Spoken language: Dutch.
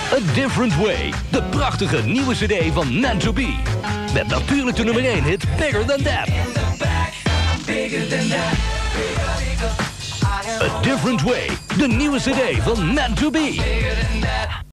A Different Way, de prachtige nieuwe cd van Men2B. Met natuurlijk de nummer 1 hit Bigger Than That. A Different Way, de nieuwe cd van Men2B.